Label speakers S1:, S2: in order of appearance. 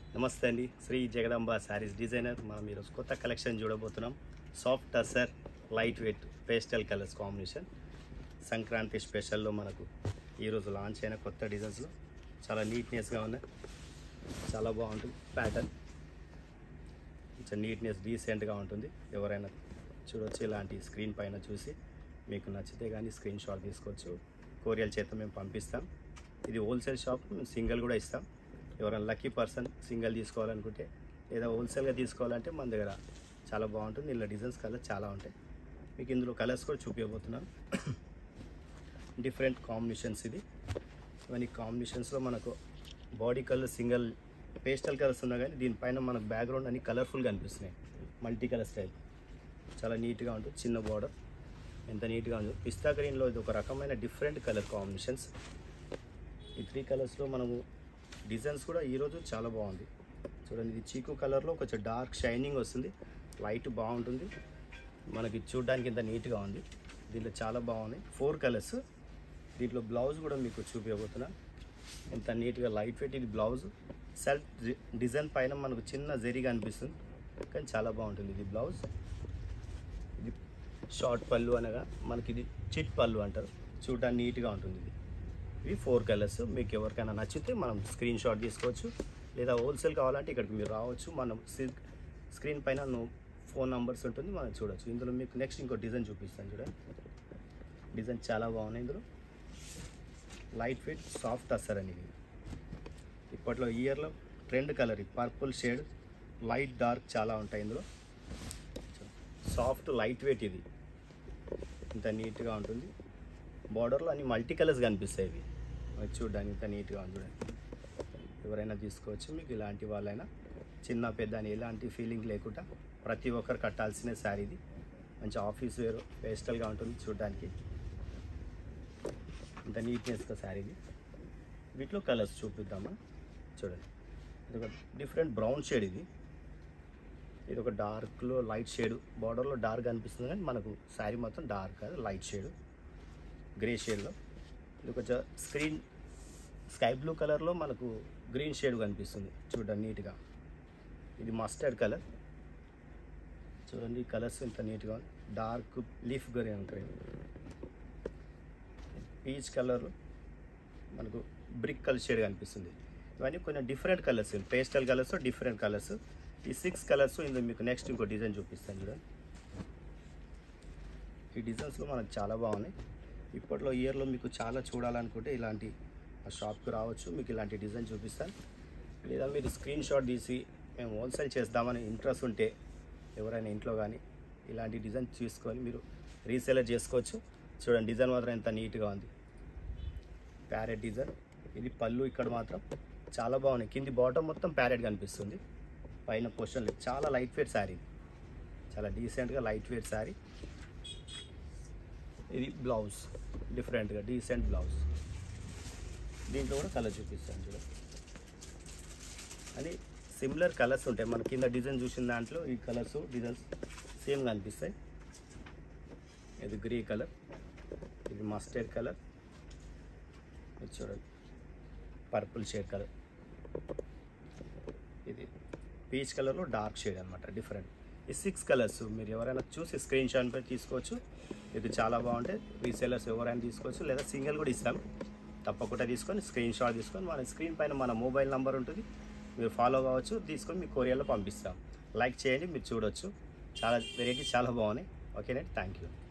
S1: నమస్తే అండి. శ్రీ జగదంబ శారీస్ డిజైనర్. మనం ఈరోజు కొత్త కలెక్షన్ చూడబోతున్నాం. Soft tussar light weight pastel colours combination Sankranti స్పెషల్లో మనకు ఈరోజు లాంచ్ అయిన కొత్త డిజైన్స్లో చాలా నీట్నెస్గా ఉన్నాయి. చాలా బాగుంటుంది. ప్యాటర్న్ కొంచెం నీట్నెస్ డీసెంట్గా ఉంటుంది. ఎవరైనా చూడవచ్చు. ఇలాంటి స్క్రీన్ పైన చూసి మీకు నచ్చితే కానీ స్క్రీన్ షాట్ తీసుకోవచ్చు. కొరియర్ చేత మేము పంపిస్తాం. ఇది హోల్సేల్ షాప్. మేము సింగిల్ కూడా ఇస్తాం. ఎవరైనా లక్కీ పర్సన్ సింగిల్ తీసుకోవాలనుకుంటే లేదా హోల్సేల్గా తీసుకోవాలంటే మన దగ్గర చాలా బాగుంటుంది. ఇలా డిజైన్స్ కలర్స్ చాలా ఉంటాయి. మీకు ఇందులో కలర్స్ కూడా చూపించబోతున్నాను. డిఫరెంట్ కాంబినేషన్స్ ఇది. ఇవన్నీ కాంబినేషన్స్లో మనకు body colour single pastel colours ఉన్నా కానీ దీనిపైన మనకు బ్యాక్గ్రౌండ్ అన్ని కలర్ఫుల్గా అనిపిస్తున్నాయి. మల్టీ కలర్ స్టైల్ చాలా నీట్గా ఉంటుంది. చిన్న బార్డర్ ఎంత నీట్గా ఉంటుంది. పిస్తా గ్రీన్లో ఇది ఒక రకమైన డిఫరెంట్ కలర్ కాంబినేషన్స్. ఈ 3 కలర్స్లో మనము డిజైన్స్ కూడా ఈరోజు చాలా బాగుంది. చూడండి, ఇది చీకు కలర్లో కొంచెం డార్క్ షైనింగ్ వస్తుంది. లైట్ బాగుంటుంది. మనకి చూడడానికి ఇంత నీట్గా ఉంది. దీంట్లో చాలా బాగున్నాయి. 4 కలర్స్. దీంట్లో బ్లౌజ్ కూడా మీకు చూపించబోతున్నా. ఎంత నీట్గా లైట్ వెయిట్. ఇది బ్లౌజ్ సెల్ఫ్ డిజైన్ పైన మనకు చిన్న జరీగా అనిపిస్తుంది కానీ చాలా బాగుంటుంది. ఇది బ్లౌజ్. ఇది షార్ట్ పళ్ళు అనగా మనకి ఇది చిట్ పళ్ళు అంటారు. చూడడానికి నీట్గా ఉంటుంది. ఇవి 4 కలర్స్. మీకు ఎవరికైనా నచ్చితే మనం స్క్రీన్ షాట్ తీసుకోవచ్చు. లేదా హోల్సేల్ కావాలంటే ఇక్కడికి మీరు రావచ్చు. మనం స్క్రీన్ పైన ఫోన్ నంబర్స్ ఉంటుంది, మనం చూడవచ్చు. ఇందులో మీకు నెక్స్ట్ ఇంకో డిజైన్ చూపిస్తాను. చూడండి, డిజైన్ చాలా బాగున్నాయి. ఇందులో లైట్ వెయిట్ సాఫ్ట్ టసర్ అనేది ఇప్పట్లో ఇయర్లో trend colour. Purple shade light dark చాలా ఉంటాయి ఇందులో. Soft light weight. ఇది ఇంత నీట్గా ఉంటుంది. బార్డర్లో అన్ని మల్టీ కలర్స్ కనిపిస్తాయి. ఇవి చూడడానికి ఇంత నీట్గా ఉంది. చూడండి, ఎవరైనా తీసుకోవచ్చు. మీకు ఇలాంటి వాళ్ళైనా చిన్న పెద్ద అని ఎలాంటి ఫీలింగ్ లేకుండా ప్రతి ఒక్కరు కట్టాల్సిన శారీ. ఇది మంచి ఆఫీస్ వేర్ పేస్టల్గా ఉంటుంది. చూడడానికి ఇంత నీట్నెస్గా శారీ. ఇది వీటిలో కలర్స్ చూపిద్దామా. చూడండి, ఇది ఒక డిఫరెంట్ బ్రౌన్ షేడ్. ఇది ఒక డార్క్లో లైట్ షేడ్. బార్డర్లో డార్క్ అనిపిస్తుంది కానీ మనకు శారీ మొత్తం డార్క్ కాదు, లైట్ షేడ్ గ్రే షేడ్లో. ఇది కొంచెం స్కై బ్లూ కలర్లో మనకు గ్రీన్ షేడ్ కనిపిస్తుంది. చూడండి నీట్గా. ఇది మస్టర్డ్ కలర్. చూడండి ఈ కలర్స్ ఎంత నీట్గా ఉంది. డార్క్ లీఫ్ గ్రీన్ అంటారు. పీచ్ కలర్లో మనకు బ్రిక్ కలర్ షేడ్ కనిపిస్తుంది. ఇవన్నీ కొంచెం different colours. Pastel colours, different colours. ఈ 6 కలర్స్. ఇందులో మీకు నెక్స్ట్ ఇంకో డిజైన్ చూపిస్తాను. చూడండి, ఈ డిజైన్స్లో మనకు చాలా బాగున్నాయి. ఇప్పట్లో ఇయర్లో మీకు చాలా చూడాలనుకుంటే ఇలాంటి షాప్కి రావచ్చు. మీకు ఇలాంటి డిజైన్ చూపిస్తాను. లేదా మీరు స్క్రీన్ షాట్ తీసి మేము హోల్సేల్ చేద్దామని ఇంట్రెస్ట్ ఉంటే ఎవరైనా ఇంట్లో కానీ ఇలాంటి డిజైన్ తీసుకొని మీరు రీసేలర్ చేసుకోవచ్చు. చూడండి, డిజైన్ మాత్రం ఎంత నీట్గా ఉంది. Parrot design. ఇది పళ్ళు. ఇక్కడ మాత్రం చాలా బాగున్నాయి. కింది బాటమ్ మొత్తం ప్యారెట్ కనిపిస్తుంది. పైన పోర్షన్ లేదు. చాలా లైట్ వెయిట్ శారీ. చాలా డీసెంట్గా లైట్ వెయిట్ శారీ. ఇది బ్లౌజ్. డిఫరెంట్గా డీసెంట్ బ్లౌజ్. దీంట్లో కూడా కలర్ చూపిస్తాను. చూడండి, అని సిమిలర్ కలర్స్ ఉంటాయి. మన కింద డిజైన్ చూసిన దాంట్లో ఈ కలర్స్ డిజైన్స్ సేమ్గా అనిపిస్తాయి. ఇది గ్రే కలర్. ఇది మస్టర్డ్ కలర్. ఇది చూడండి, పర్పుల్ షేడ్ కలర్. ఇది పీచ్ కలర్లో డార్క్ షేడ్ అనమాట. డిఫరెంట్. ఈ 6 కలర్స్ మీరు ఎవరైనా చూసి స్క్రీన్ షాట్ పై తీసుకోవచ్చు. ఇది చాలా బాగుంటాయి. రీసేలర్స్ ఎవరైనా తీసుకోవచ్చు. లేదా సింగిల్ కూడా ఇస్తాం. తప్పకుండా తీసుకొని స్క్రీన్ షాట్ తీసుకొని మన స్క్రీన్ పైన మన మొబైల్ నెంబర్ ఉంటుంది, మీరు ఫాలో కావచ్చు. తీసుకొని మీ కొరియర్లో పంపిస్తాం. లైక్ చేయండి, మీరు చూడవచ్చు. చాలా వెరైటీ చాలా బాగున్నాయి. ఓకేనండి, థ్యాంక్ యూ.